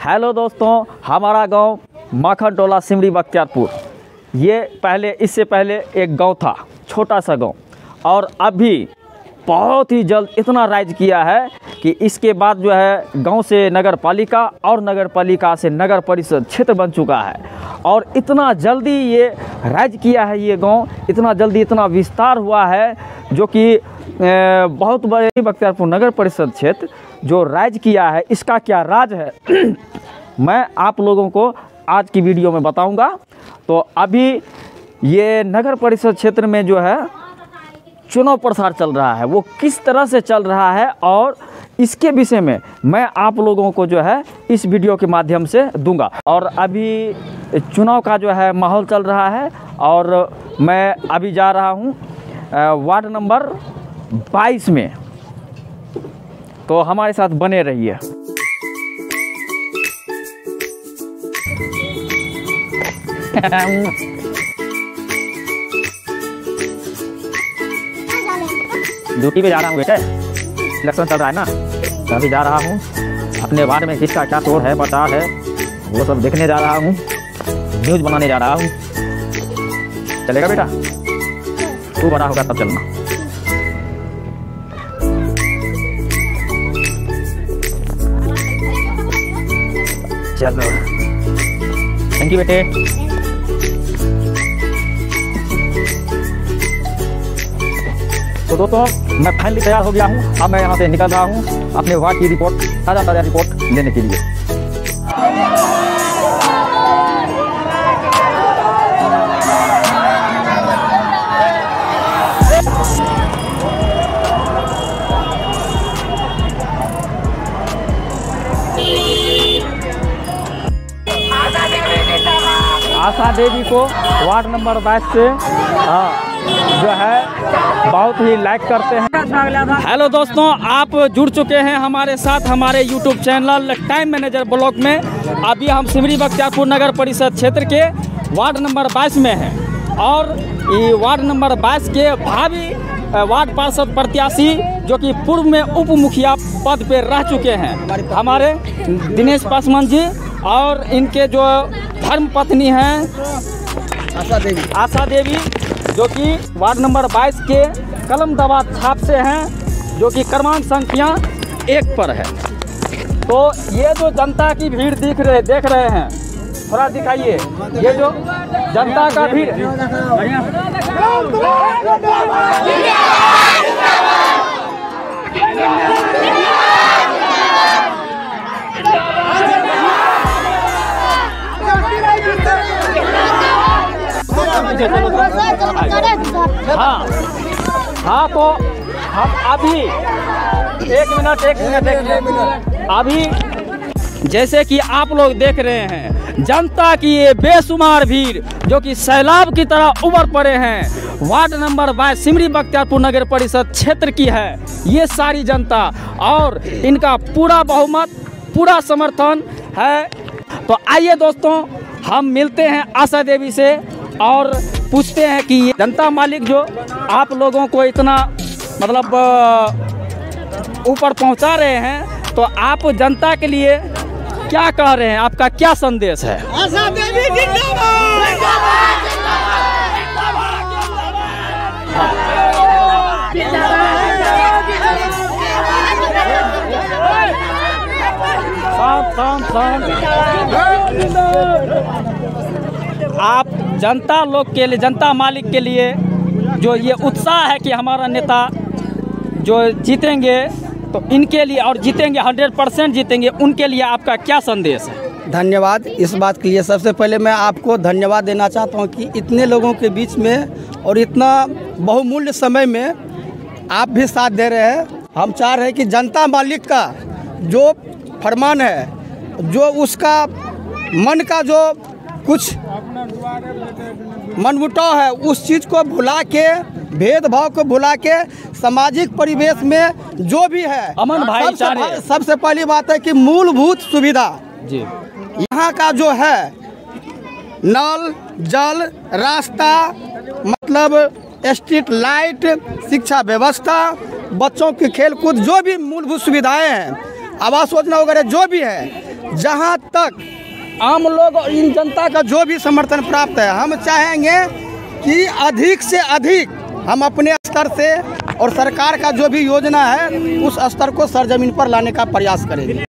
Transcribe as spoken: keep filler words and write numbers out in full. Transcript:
Hello दोस्तों, हमारा गांव माखन टोला सिमरी बख्तियारपुर। ये पहले इससे पहले एक गांव था, छोटा सा गांव, और अभी बहुत ही जल्द इतना राइज किया है कि इसके बाद जो है गांव से नगर पालिका और नगर पालिका से नगर परिषद क्षेत्र बन चुका है। और इतना जल्दी ये राइज किया है ये गांव, इतना जल्दी इतना विस्तार हुआ है जो कि बहुत बड़े बख्तियारपुर नगर परिषद क्षेत्र जो राइज किया है, इसका क्या राज है मैं आप लोगों को आज की वीडियो में बताऊंगा। तो अभी ये नगर परिषद क्षेत्र में जो है चुनाव प्रसार चल रहा है, वो किस तरह से चल रहा है और इसके विषय में मैं आप लोगों को जो है इस वीडियो के माध्यम से दूंगा। और अभी चुनाव का जो है माहौल चल रहा है और मैं अभी जा रहा हूँ वार्ड नंबर बाईस में, तो हमारे साथ बने रहिए। ड्यूटी पे जा रहा हूँ बेटे, इलेक्शन चल रहा है ना, तो अभी जा रहा हूँ अपने वार्ड में किसका क्या शोर है बता है वो सब देखने जा रहा हूँ, न्यूज़ बनाने जा रहा हूँ। चलेगा बेटा? तू बड़ा होगा तब चलना। चलो, थैंक यू बेटे। तो दोस्तों मैं फाइनली तैयार हो गया हूँ, अब मैं यहाँ से निकल रहा हूँ अपने वार्ड की रिपोर्ट, ताज़ा ताज़ा रिपोर्ट लेने के लिए। आशा देवी को वार्ड नंबर बाईस से हाँ जो है बहुत ही लाइक करते हैं। हेलो दोस्तों, आप जुड़ चुके हैं हमारे साथ हमारे YouTube channel time manager blog में। अभी हम सिमरी बख्तियारपुर नगर परिषद क्षेत्र के वार्ड नंबर बाईस में हैं और ये वार्ड नंबर बाईस के भावी वार्ड पार्षद प्रत्याशी जो कि पूर्व में उप मुखिया पद पे रह चुके हैं हमारे दिनेश पासवान जी, और इनके जो धर्म पत्नी हैं आशा देवी आशा देवी जो कि वार्ड नंबर बाईस के कलम दवा छाप से हैं, जो कि क्रमांक संख्या एक पर है। तो ये जो जनता की भीड़ दिख रहे देख रहे हैं, थोड़ा दिखाइए ये जो जनता का भीड़। हाँ हाँ तो हम अभी एक मिनट एक मिनट एक मिनट अभी जैसे कि आप लोग देख रहे हैं जनता की ये बेशुमार भीड़ जो कि सैलाब की तरह उमड़ पड़े हैं वार्ड नंबर बाईस सिमरी बख्तियारपुर नगर परिषद क्षेत्र की है ये सारी जनता, और इनका पूरा बहुमत पूरा समर्थन है। तो आइए दोस्तों हम मिलते हैं आशा देवी से और पूछते हैं कि ये जनता मालिक जो आप लोगों को इतना मतलब ऊपर पहुंचा रहे हैं, तो आप जनता के लिए क्या कह रहे हैं, आपका क्या संदेश है? आशा देवी जिंदाबाद, जिंदाबाद, आप जनता लोग के लिए, जनता मालिक के लिए जो ये उत्साह है कि हमारा नेता जो जीतेंगे तो इनके लिए, और जीतेंगे हंड्रेड परसेंट जीतेंगे, उनके लिए आपका क्या संदेश है? धन्यवाद इस बात के लिए। सबसे पहले मैं आपको धन्यवाद देना चाहता हूं कि इतने लोगों के बीच में और इतना बहुमूल्य समय में आप भी साथ दे रहे हैं। हम चाह रहे हैं कि जनता मालिक का जो फरमान है, जो उसका मन का जो कुछ मनमुटाव है, उस चीज़ को भुला के, भेदभाव को भुला के सामाजिक परिवेश में जो भी है अमन भाईचारे, सबसे, सबसे पहली बात है कि मूलभूत सुविधा जी यहाँ का जो है नल जल रास्ता मतलब स्ट्रीट लाइट, शिक्षा व्यवस्था, बच्चों की खेलकूद, जो भी मूलभूत सुविधाएं हैं, आवास योजना वगैरह जो भी है, जहां तक आम लोग और इन जनता का जो भी समर्थन प्राप्त है, हम चाहेंगे कि अधिक से अधिक हम अपने स्तर से और सरकार का जो भी योजना है उस स्तर को सरजमीन पर लाने का प्रयास करेंगे।